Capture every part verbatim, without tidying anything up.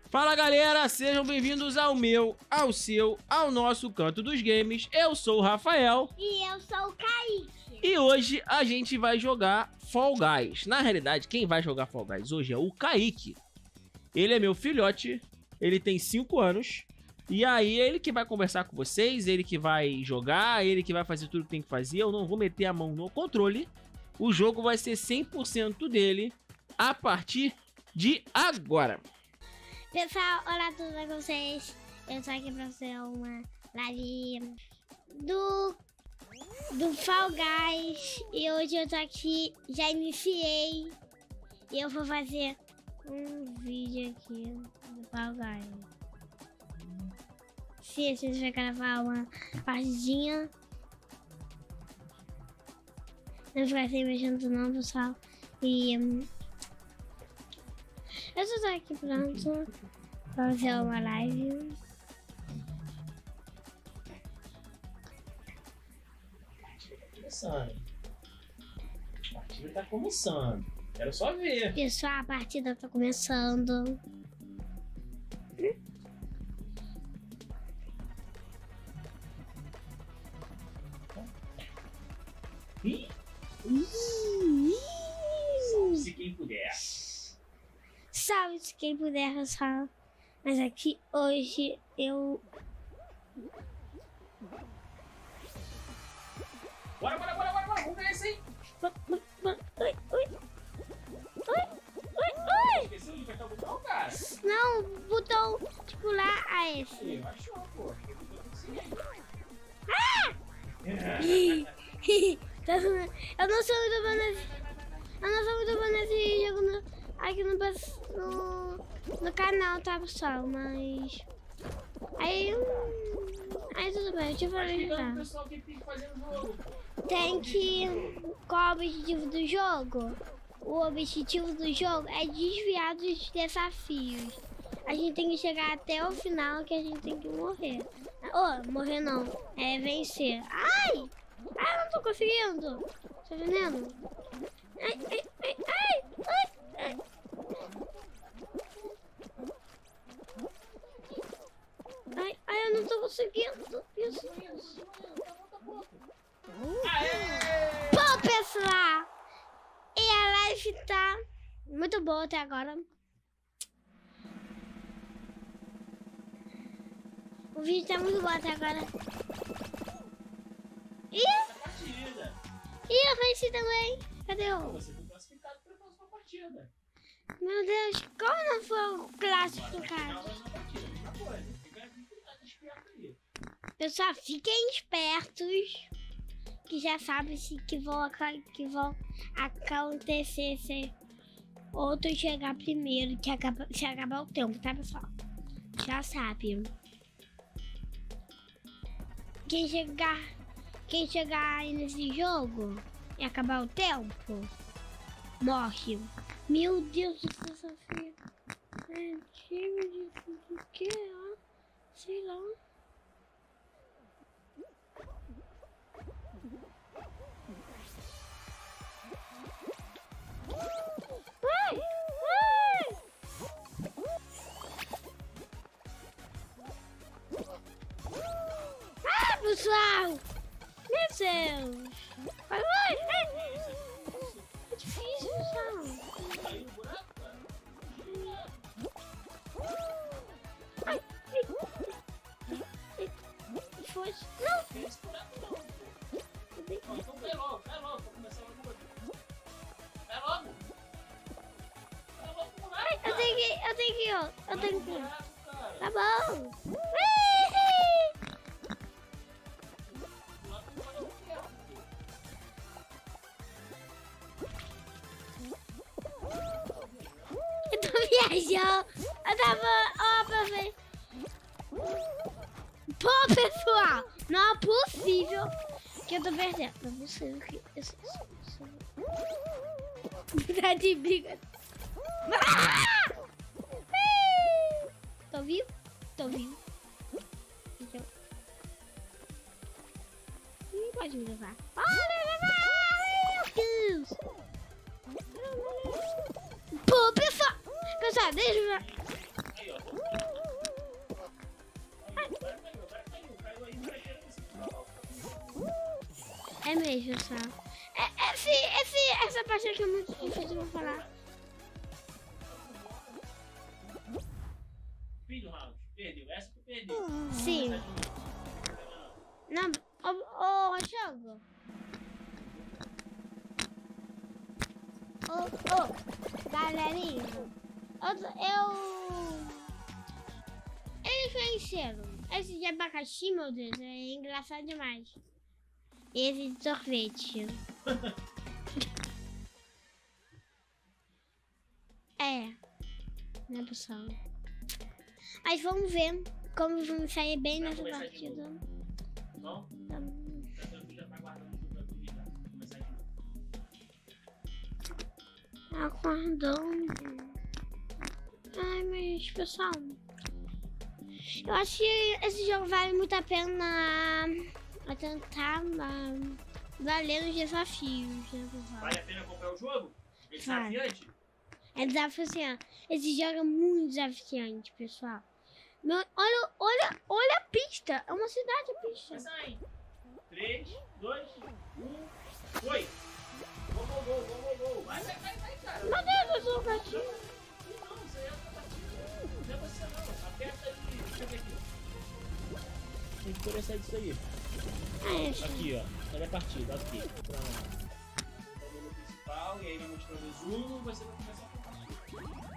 Fala galera, sejam bem-vindos ao meu, ao seu, ao nosso canto dos games. Eu sou o Rafael. E eu sou o Kaique. E hoje a gente vai jogar Fall Guys. Na realidade, quem vai jogar Fall Guys hoje é o Kaique. Ele é meu filhote, ele tem cinco anos. E aí, ele que vai conversar com vocês, ele que vai jogar, ele que vai fazer tudo que tem que fazer. Eu não vou meter a mão no controle. O jogo vai ser cem por cento dele a partir de agora. Pessoal, olá, tudo bem com vocês? Eu tô aqui pra fazer uma live do, do Fall Guys. E hoje eu tô aqui, já iniciei. E eu vou fazer um vídeo aqui do Fall Guys. Se vocês vão gravar uma partidinha. Não ficar sem mexendo não, pessoal. E um, eu já tô aqui pronto pra fazer uma live. Começando. A partida tá começando. Quero só ver. Pessoal, a partida tá começando. Ih! Se quem puder. Salve-se quem puder, pessoal. Mas aqui hoje eu... Bora, bora, bora, bora, bora. Vamos ver esse aí. Oi, oi, oi. Oi, oi, oi. Esqueceu de apertar o botão, cara? Não, botão de pular a esse. Ih, achou, pô. Ah! Eu não sou muito bom nesse... Eu não sou muito bom nesse jogo no, aqui no, no, no canal, tá, pessoal? Mas... Aí... Aí tudo bem, deixa eu falar. Pessoal, o que tem que fazer no jogo? Tem que... Qual é o objetivo do jogo? O objetivo do jogo é desviar dos desafios. A gente tem que chegar até o final, que a gente tem que morrer. Oh, morrer não. É vencer. Ai! Ai, eu não tô conseguindo. Tá vendo? Ai, ai, ai, ai, ai, ai. Ai, ai, eu não tô conseguindo. Isso, isso. Bom, pessoal, e a live tá muito boa até agora. O vídeo tá muito bom até agora. E, e eu venci também. Cadê o? Você foi classificado para a próxima partida. Meu Deus, como não foi o classificado? Pessoal, fiquem espertos, que já sabem se que vão, que vão acontecer se outro chegar primeiro, que acaba, se acabar o tempo, tá, pessoal? Já sabe. Quem chegar, quem chegar aí nesse jogo e acabar o tempo, morre. Meu Deus do céu, Sofia. É time de tudo que é, sei lá. Vai, vai. Ah, pessoal! Meu Deus! Vai, vai! É difícil, pessoal! Ai, ai, ai, foi. Não! Então vai logo, vai logo, pra começar logo. Vai logo! Vai logo pro buraco, Ai, eu tenho que, eu tenho que ir, ó. Eu tenho que ir. Tá bom! Eu tô viajando. Eu tava... Ó, pra ver. Pô, pessoal. Não é possível que eu tô perdendo. Não é possível que... Eu sou... Tá de briga. Ah! Tô vivo? Tô vivo. Então... Ih, pode me levar. Pode me levar, meu Deus. Pô, pessoal. Pessoal, deixa eu ver. É mesmo, pessoal. É, esse, esse, essa parte aqui é muito difícil de falar. Fim do round. Perdeu. Essa tu perdeu. Sim. Não, ô, ô, jogo. Ô, ô, galerinha. Eu... Eles venceram. Esse de abacaxi, meu Deus, é engraçado demais. E esse de sorvete. É. Né, pessoal? Mas vamos ver como vamos sair bem nessa partida. Não? Já tá guardando o jogo aqui, já. Começar de novo. Acordando. Ai, mas pessoal, eu acho que esse jogo vale muito a pena a tentar uh, valer os desafios, né, pessoal? Vale a pena comprar o jogo? É Vale. desafiante? É desafiante. Esse jogo é muito desafiante, pessoal. Meu, olha, olha, olha a pista. É uma cidade a pista. Começa aí. três, dois, um, foi! Gol, gol, gol, gol, gol, gol. Vai, vai, vai, vai, cara. Meu Deus, eu sou gatinho. Não, isso aí é outra partida. Não é você não. Aperta aí. Deixa eu ver aqui. Tem que começar disso aí. Ah, esse. Aqui, ó. Olha a partida. Aqui. Pronto. O menu principal. E aí vai mostrando o zoom. Você vai começar a partida.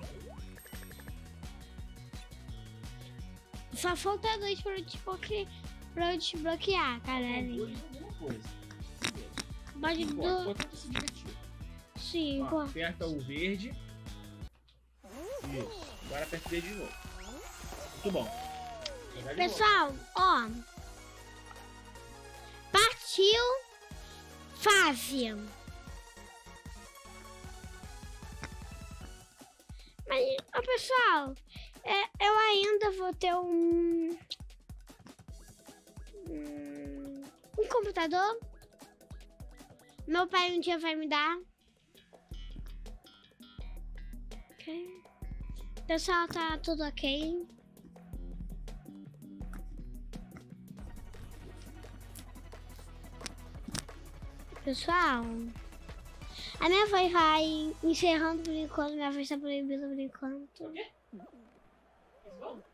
Só falta dois pra eu desbloquear, pra eu desbloquear, galera. Dois é a mesma coisa. Pode do... Enquanto se divertir. Sim, Ó, pô. aperta o verde. Isso. Agora aperta o verde de novo. Muito bom. Jogar de Pessoal, ó. Partiu fase. Mas, ó, pessoal, é, eu ainda vou ter um... Um, um computador. Meu pai um dia vai me dar. Ok. Pessoal, tá tudo ok. Pessoal, a minha voz vai encerrando por enquanto. Minha voz tá proibida por enquanto. O quê? Isso?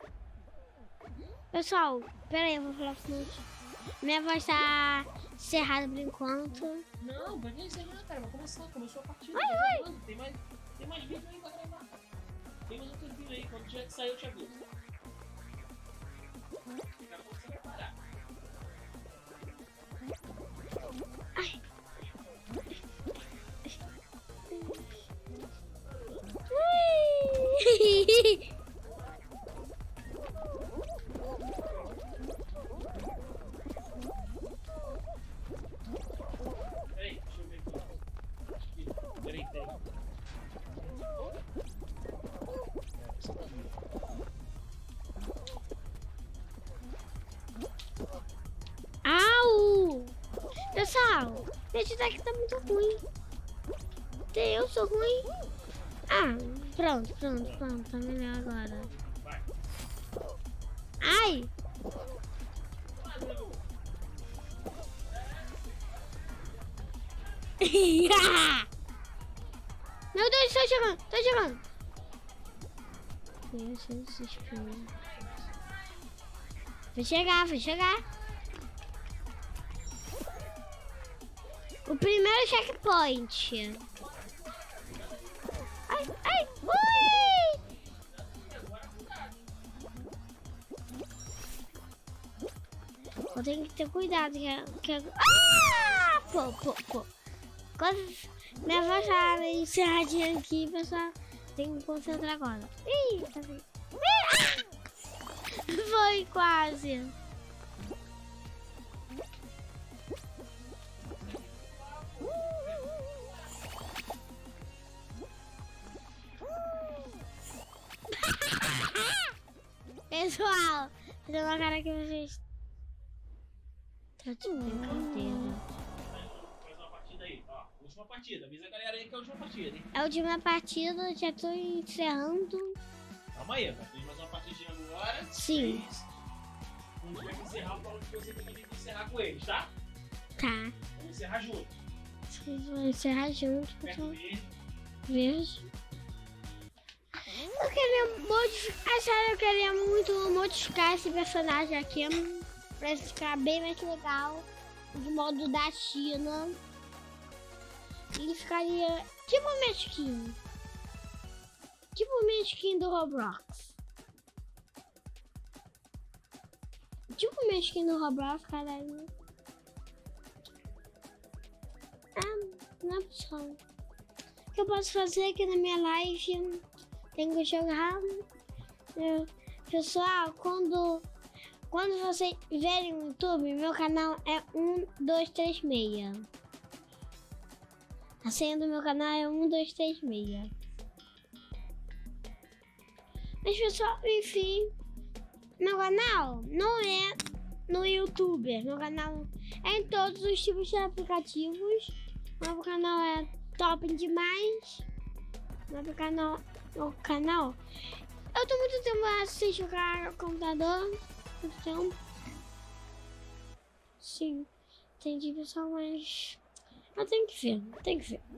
Pessoal, pera aí, eu vou falar com você. Minha voz tá encerrada por enquanto. Não, pra que encerrar, cara? Vai começar. Começou a partida. Vai, tá vai. Tem mais, tem mais vídeo aí pra gravar. Tem mais outro vídeo aí. Quando já saiu, eu te aviso. Daqui a pouco você vai parar. Ai. Ui. Peraí, deixa eu ver aqui. Peraí, peraí. Au! Pessoal, esse daqui tá muito ruim. Eu sou ruim. Ah, pronto, pronto, pronto. Tá melhor agora. Vai. Ai! Meu Deus, tô chegando, tô chegando. Deixa eu desespero. Vou chegar, vou chegar. O primeiro checkpoint. Ai, ai, ui! Eu tenho que ter cuidado. Que, é- que... é- Ah! Pô, pô, pô. Quando minha voz tá encerradinha aqui, pessoal, tem que me concentrar agora. Ih, tá bem. Ih, ah! Foi quase. Pessoal, fazer uma cara que vocês tá de brincadeira. Mais uma partida aí, ó. Última partida. Avisa a galera aí que é a última partida, hein? É a última partida, já tô encerrando. Calma aí, vai ter mais uma partidinha agora. Sim. É isso. A gente vai encerrar falando que você também tem que encerrar com eles, tá? Tá. Vamos encerrar junto. Vocês vão encerrar junto, pessoal. Verde. Eu queria modificar, sério, eu queria muito modificar esse personagem aqui pra ficar bem mais legal. De modo da China. Ele ficaria tipo minha skin. Tipo minha skin do Roblox. Tipo minha skin do Roblox, caralho. Ah, não é possível. O que eu posso fazer aqui na minha live? Tenho que jogar. É, pessoal, quando, quando vocês verem no YouTube, meu canal é um dois três seis. A senha do meu canal é um dois três seis. Mas pessoal, enfim, meu canal não é no YouTube. Meu canal é em todos os tipos de aplicativos. Meu canal é top demais. Meu canal, meu canal. Eu tô muito tempo sem jogar no computador. Muito tempo. Sim, entendi, pessoal, mas eu tenho que ver, tem que ver.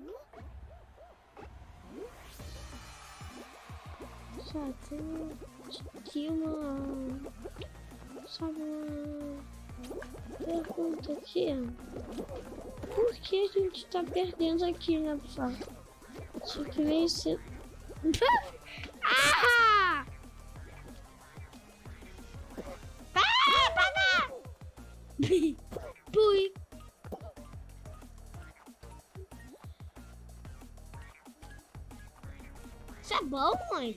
Só tem aqui uma, sabe, uma pergunta aqui. Por que a gente tá perdendo aqui, né, pessoal? Só que nem se... Ah! Para, para! Pui. Isso é bom, mãe?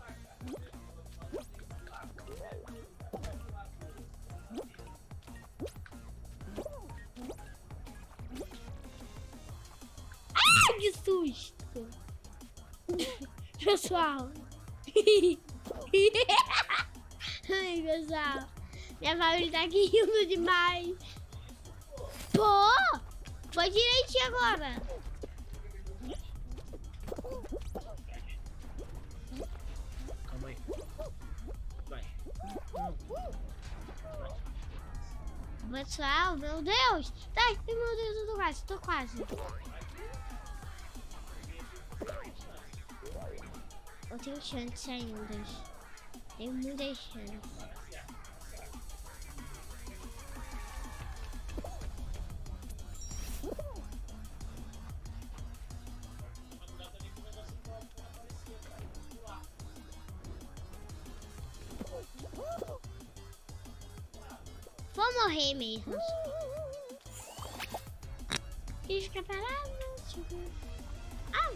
Ah, que susto! Pessoal! Ai, pessoal! Minha família tá aqui rindo demais! Pô! Foi direitinho agora! Calma aí. Vai. Pessoal, meu Deus! Tá, meu Deus, eu tô quase, tô quase. Eu tenho chance ainda. Tenho muitas chances. Vou morrer mesmo. E fica parado. Ah!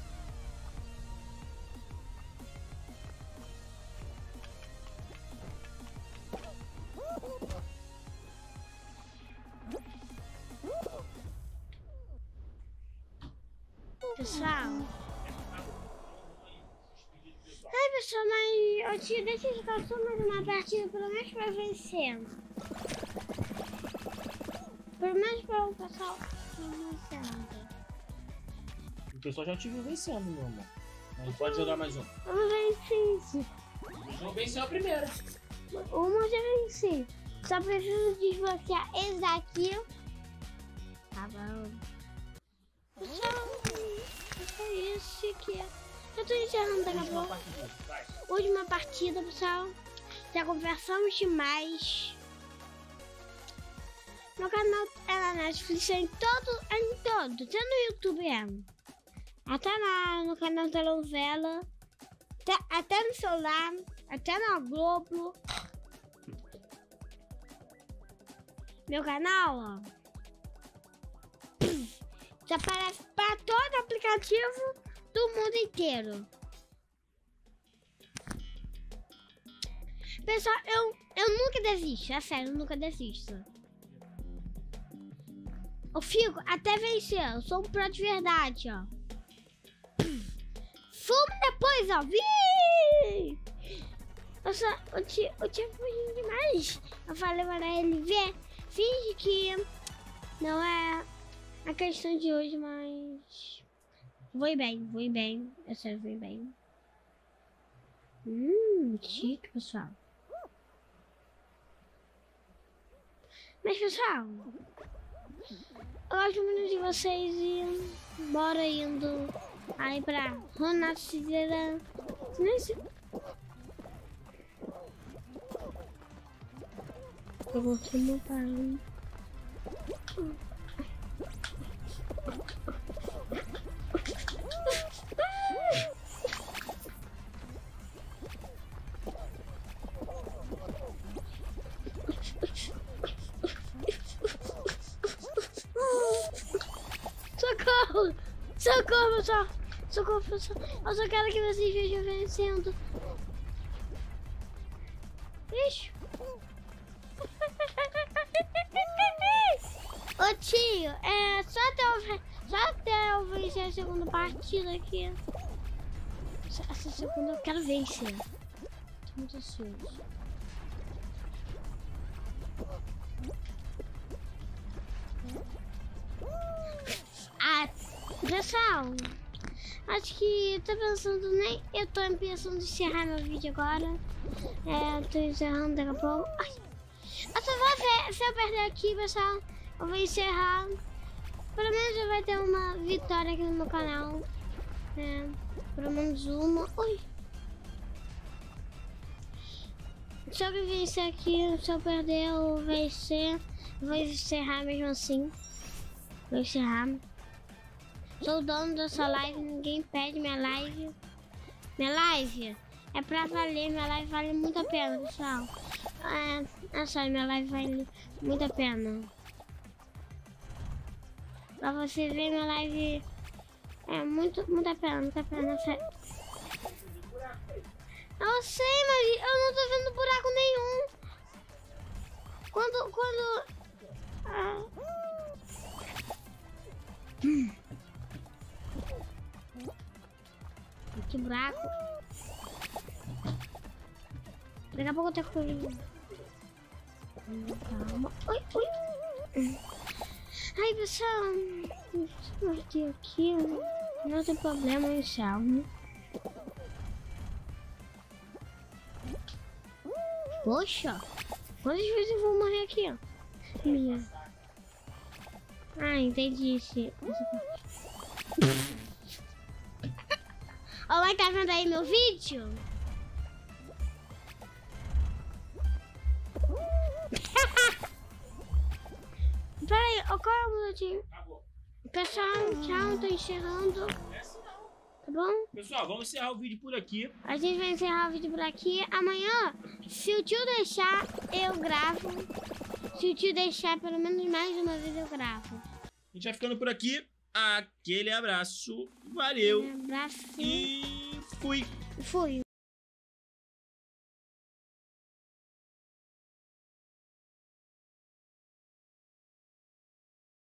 Pessoal. Ai, pessoal, mas eu te deixa eu jogar só mais uma partida, pelo menos pra vencer. Pelo menos para o pessoal vencendo. O pessoal já te viu vencendo, meu amor. Não pode jogar mais um. Eu venci. Não venceu a primeira. Uma eu já venci. Só preciso desbloquear esse daqui. Tá bom. Pessoal, é isso aqui. Eu tô encerrando daqui a pouco. Última partida, pessoal. Já conversamos demais. Meu canal é na Netflix, é em todo, é em todo, até no YouTube é. Até na, no canal da novela, até, até no celular, até na Globo. Meu canal, ó, já aparece para todo aplicativo do mundo inteiro. Pessoal, eu, eu nunca desisto, é sério, eu nunca desisto. Eu fico até vencer, eu sou um pro de verdade, ó. Fumo depois, ó. Vim! Eu só, eu tinha, eu tinha fugido demais. Eu falei para ele ver, finge que não é a questão de hoje, mas vou bem, vou bem, eu sei, vou bem. Hum, chique, pessoal. Mas, pessoal, eu gosto muito de vocês e bora indo aí pra Renascida. Eu vou te montar. Socorro! Socorro, pessoal! Socorro, pessoal! Eu só quero que vocês vejam vencendo. Ixi! Ô tio, é só até eu, só até eu vencer a segunda partida aqui. Essa segunda eu quero vencer. Tô muito ansioso. Ah, pessoal, acho que tô pensando nem. Eu tô pensando em encerrar meu vídeo agora. É, eu tô encerrando daqui a pouco. Ai, eu só vou ver se eu perder aqui, pessoal. Eu vou encerrar. Pelo menos já vai ter uma vitória aqui no meu canal. É, pelo menos uma. Ui. Se eu vencer aqui, se eu perder ou vencer, eu vou encerrar mesmo assim. Vou encerrar. Sou o dono dessa live, ninguém pede minha live. Minha live é pra valer, minha live vale muito a pena, pessoal. É, é sério, minha live vale muito a pena. Pra você ver, minha live é muito, muito a pena, muito a pena, sério. Eu sei, mas eu não tô vendo buraco nenhum. Quando, quando... Ah. Hum. Que buraco. Daqui a pouco eu tenho que... Calma. Oi, oi. Ai, pessoal. Deixa eu ver aqui. Não tem problema, eu salvo. Poxa. Quantas vezes eu vou morrer aqui, ó? Minha. Ah, entendi esse... Olá, tá vendo aí meu vídeo? Peraí, qual é o minutinho? Pessoal, tchau, tô encerrando. Tá bom? Pessoal, vamos encerrar o vídeo por aqui. A gente vai encerrar o vídeo por aqui. Amanhã, se o tio deixar, eu gravo. Se o tio deixar pelo menos mais uma vez, eu gravo. A gente vai ficando por aqui. Aquele abraço. Valeu. Um abraço. E fui. Fui.